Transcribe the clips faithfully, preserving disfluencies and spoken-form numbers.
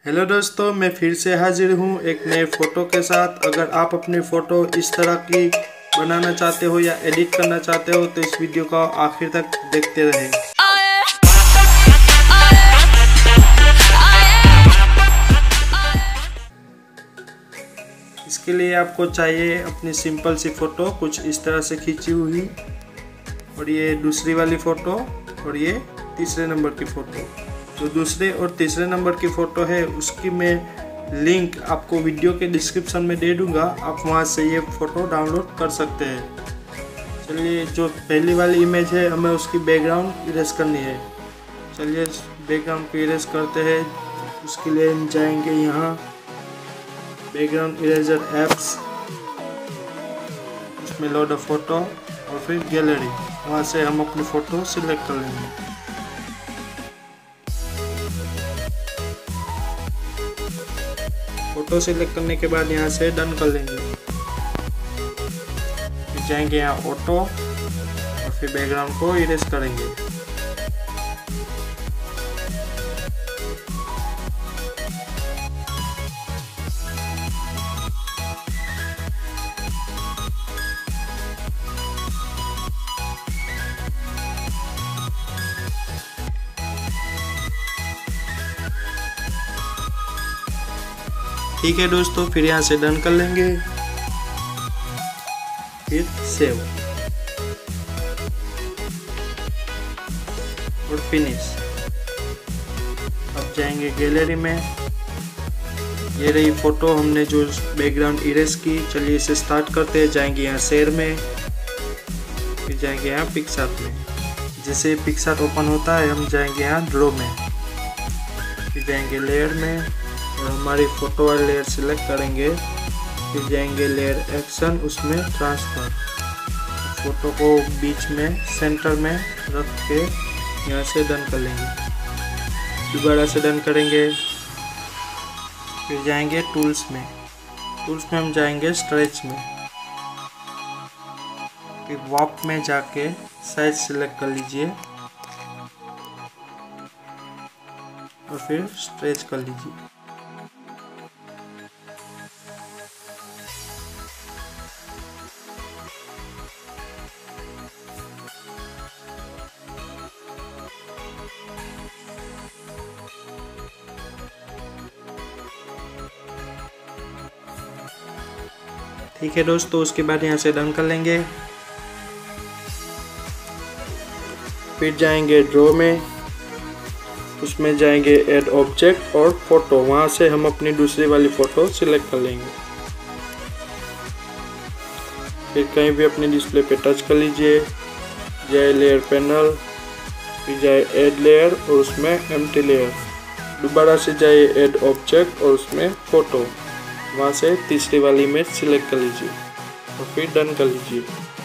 Hello दोस्तों, मैं फिर से हाजिर हूँ एक नए फ़ोटो के साथ। अगर आप अपनी फ़ोटो इस तरह की बनाना चाहते हो या एडिट करना चाहते हो तो इस वीडियो को आखिर तक देखते रहें। इसके लिए आपको चाहिए अपनी सिंपल सी फ़ोटो कुछ इस तरह से खींची हुई, और ये दूसरी वाली फ़ोटो और ये तीसरे नंबर की फ़ोटो। जो दूसरे और तीसरे नंबर की फ़ोटो है उसकी मैं लिंक आपको वीडियो के डिस्क्रिप्शन में दे दूँगा, आप वहाँ से ये फ़ोटो डाउनलोड कर सकते हैं। चलिए, जो पहली वाली इमेज है हमें उसकी बैकग्राउंड इरेज करनी है। चलिए बैकग्राउंड को इरेज करते हैं। उसके लिए हम जाएंगे यहाँ बैकग्राउंड इरेजर एप्स, उसमें लोड अ फोटो और फिर गैलरी, वहाँ से हम अपनी फ़ोटो सिलेक्ट कर लेंगे। फ़ोटो सिलेक्ट करने के बाद यहाँ से डन कर लेंगे। फिर जाएंगे यहाँ ऑटो और फिर बैकग्राउंड को इरेज करेंगे। ठीक है दोस्तों, फिर यहाँ से डन कर लेंगे, फिर सेव और फिनिश। अब जाएंगे गैलरी में। ये रही फोटो हमने जो बैकग्राउंड इरेज की। चलिए इसे स्टार्ट करते हैं। जाएंगे यहाँ शेयर में, फिर जाएंगे यहाँ पिक्सआर्ट में। जैसे पिक्सआर्ट ओपन होता है हम जाएंगे यहाँ ड्रॉ में, फिर जाएंगे लेयर में और हमारी फ़ोटो वाली लेयर सिलेक्ट करेंगे। फिर जाएंगे लेयर एक्शन, उसमें ट्रांसफ़र, फ़ोटो को बीच में सेंटर में रख के यहाँ से डन कर लेंगे। दोबारा से डन करेंगे। फिर जाएंगे टूल्स में, टूल्स में हम जाएंगे स्ट्रेच में, फिर वॉक में जाके साइज सिलेक्ट कर लीजिए और फिर स्ट्रेच कर लीजिए। ठीक है दोस्तों, उसके बाद यहाँ से डन कर लेंगे। फिर जाएंगे ड्रॉ में, उसमें जाएंगे ऐड ऑब्जेक्ट और फोटो, वहाँ से हम अपनी दूसरी वाली फ़ोटो सिलेक्ट कर लेंगे। फिर कहीं भी अपने डिस्प्ले पे टच कर लीजिए, जाए लेयर पैनल, फिर जाए ऐड लेयर और उसमें एम्प्टी लेयर, दोबारा से जाए ऐड ऑब्जेक्ट और उसमें फ़ोटो, वहाँ से तीसरी वाली इमेज सिलेक्ट कर लीजिए और फिर डन कर लीजिए।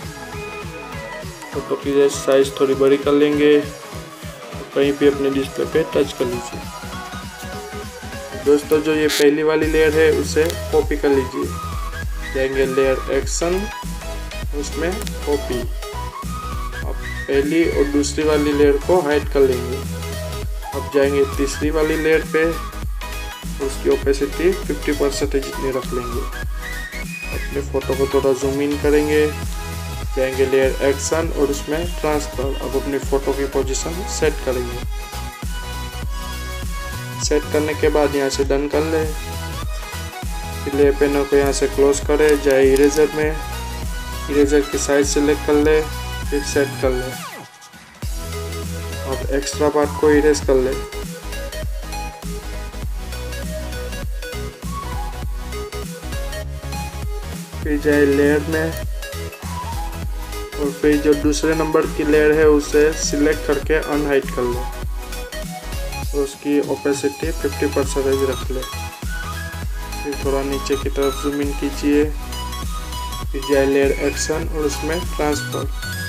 फोटो की साइज थोड़ी बड़ी कर लेंगे और कहीं भी अपने डिस्प्ले पे टच कर लीजिए। दोस्तों, जो ये पहली वाली लेयर है उसे कॉपी कर लीजिए। जाएंगे लेयर एक्शन, उसमें कॉपी। अब पहली और दूसरी वाली लेयर को हाइड कर लेंगे। अब जाएंगे तीसरी वाली लेयर पे, उसकी ओपेसिटी फिफ्टी परसेंट जितनी रख लेंगे। अपने फ़ोटो को थोड़ा जूम इन करेंगे। जाएंगे लेयर एक्शन और उसमें ट्रांसफर। अब अपनी फ़ोटो की पोजीशन सेट करेंगे। सेट करने के बाद यहाँ से डन कर ले। फिर लेयर पैनल को यहाँ से क्लोज करें, जाए इरेजर में, इरेजर की साइज सिलेक्ट कर ले, फिर सेट कर ले। अब एक्स्ट्रा पार्ट को इरेज कर ले। फिर जाए लेयर में और फिर जो दूसरे नंबर की लेयर है उसे सिलेक्ट करके अनहाइड कर लो और उसकी ओपेसिटी फिफ्टी परसेंट रख ले। फिर थोड़ा नीचे की तरफ जूम इन कीजिए। फिर जाए लेयर एक्शन और उसमें ट्रांसफर।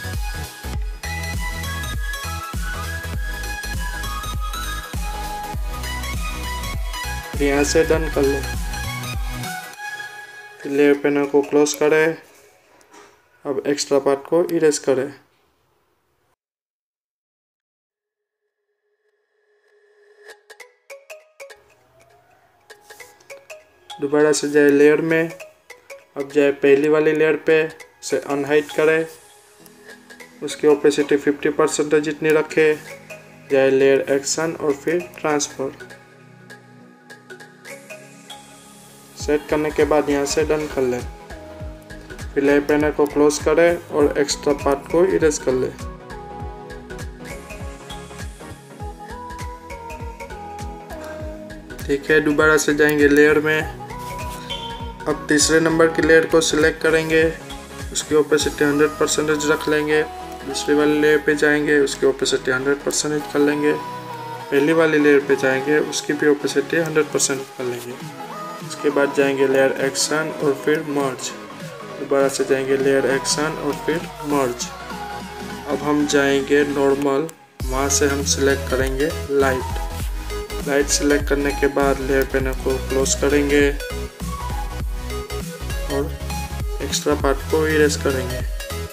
यहाँ से डन कर ले। लेयर पैनल को क्लोज करें। अब एक्स्ट्रा पार्ट को इरेज करें। दोबारा से जाए लेयर में, अब जाए पहली वाली लेयर पे, उसे अनहाइड करें, उसकी ओपेसिटी फिफ्टी परसेंट जितनी रखे, जाए लेयर एक्शन और फिर ट्रांसफर। सेट करने के बाद यहाँ से डन कर लें। फिर लेयर पैनल को क्लोज करें और एक्स्ट्रा पार्ट को इरेज कर लें। ठीक है, दोबारा से जाएंगे लेयर में। अब तीसरे नंबर की लेयर को सिलेक्ट करेंगे, उसकी ओपेसिटी हंड्रेड परसेंटेज रख लेंगे। दूसरी वाली लेयर पे जाएंगे, उसकी ओपेसिटी हंड्रेड परसेंटेज कर लेंगे। पहली वाली लेयर पे जाएंगे, उसकी भी ओपेसिटी हंड्रेड परसेंट कर लेंगे। उसके बाद जाएंगे लेयर एक्शन और फिर मर्ज। दोबारा से जाएंगे लेयर एक्शन और फिर मर्ज। अब हम जाएंगे नॉर्मल, वहाँ से हम सिलेक्ट करेंगे लाइट। लाइट सिलेक्ट करने के बाद लेयर पैनल को क्लोज करेंगे और एक्स्ट्रा पार्ट को इरेज करेंगे।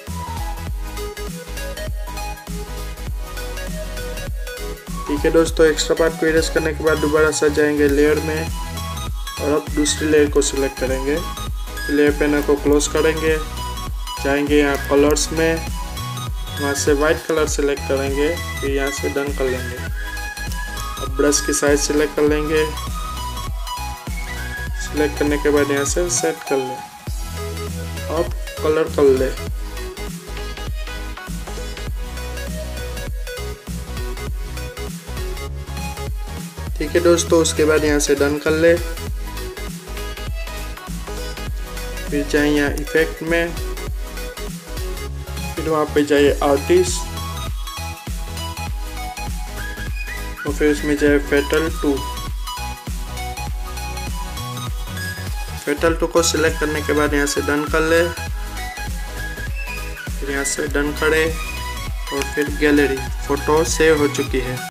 ठीक है दोस्तों, एक्स्ट्रा पार्ट को इरेज करने के बाद दोबारा से जाएंगे लेयर में और अब दूसरी लेयर को सिलेक्ट करेंगे। लेयर पैनल को क्लोज करेंगे, जाएंगे यहाँ कलर्स में, वहाँ से वाइट कलर सिलेक्ट करेंगे, फिर यहाँ से डन कर लेंगे। अब ब्रश की साइज सिलेक्ट कर लेंगे। सिलेक्ट करने के बाद यहाँ से सेट कर लें। अब कलर कर ले। ठीक है दोस्तों, उसके बाद यहाँ से डन कर ले। फिर जाए यहाँ इफेक्ट में, फिर वहाँ पे जाइए आर्टिस्ट और फिर उसमें जाए फेटल टू। फेटल टू को सिलेक्ट करने के बाद यहाँ से डन कर ले। फिर यहाँ से डन करें और फिर गैलरी, फोटो सेव हो चुकी है।